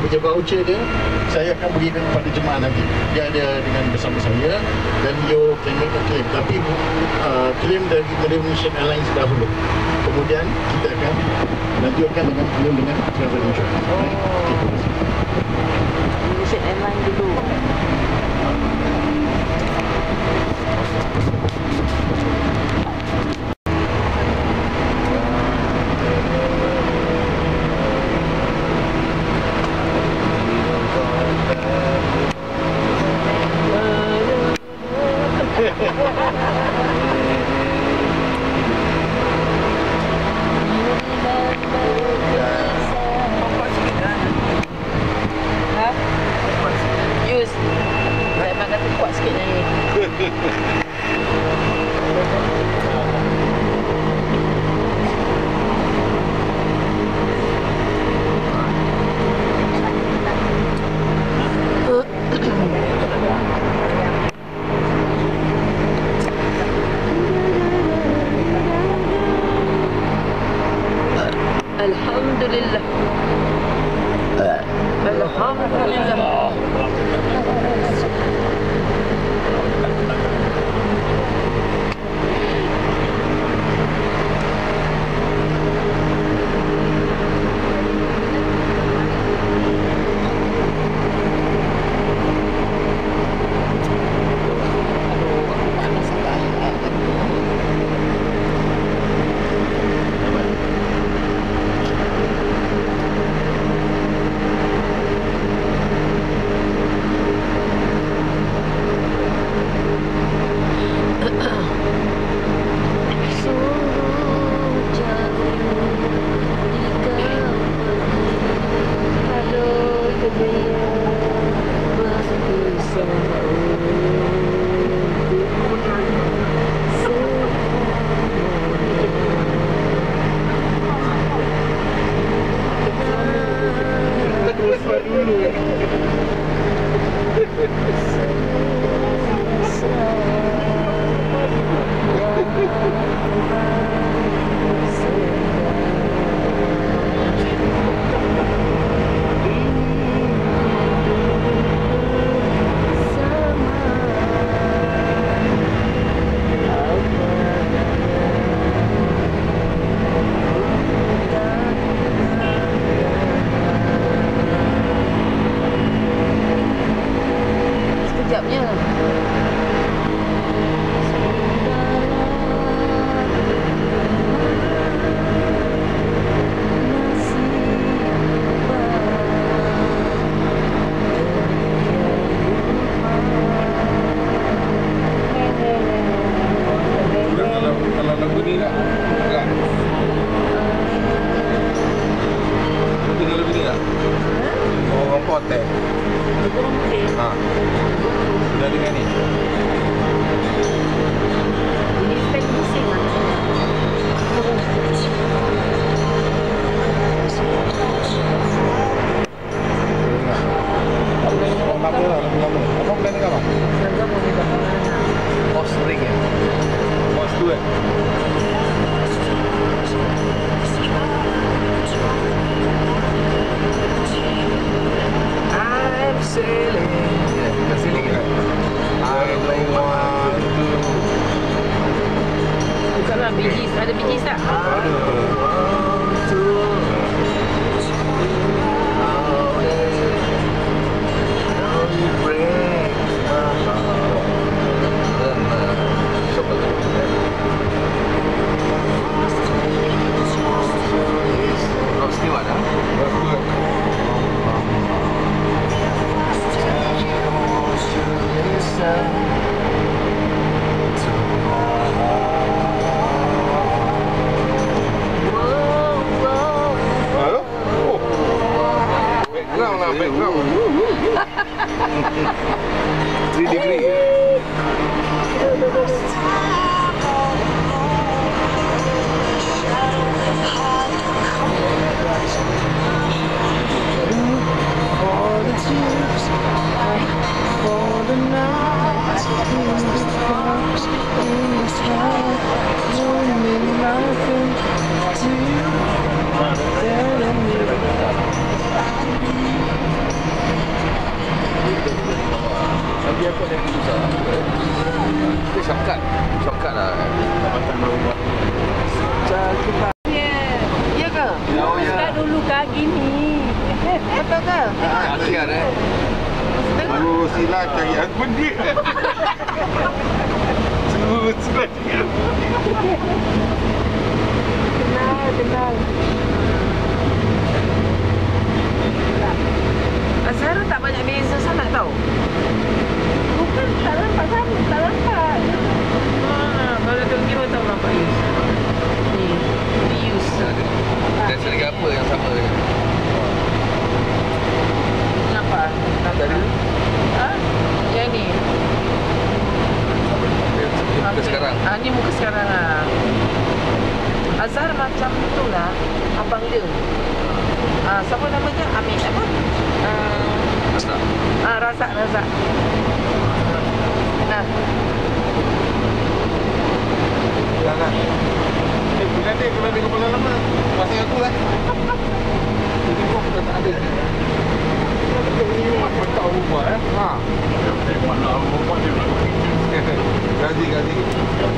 punya voucher dia saya akan berikan kepada jemaah nanti. Dia ada dengan bersama saya dan you claim. Tapi claim dari Malaysian Airlines dahulu. Kemudian kita akan lanjutkan dengan claim dengan travel insurance. Malaysian Airlines dulu. Alhamdulillah. Alhamdulillah. Ada biji tak? Whoa. Kasihan Suruh sila cari husband dia. Suruh sila cari husband dia. Kenal. Azhar tak banyak beza sangat tau. Bukan, tak nampak. Kalau pergi pun tak nampak use. Ni, use. Dan serigala apa yang sama dengan? Kenapa? Tadi Ha? Yang ni. muka sekarang. Ni muka sekarang lah. Azhar macam tu lah. Abang dia. Siapa namanya? Amin apa? Razak. Razak. Nah. Jangan. Bila dia kepala lama, pasal aku lah. Ini kau dah tak ada. Ini tahu rumah Ha. Mana rumah dia nak. Gaji.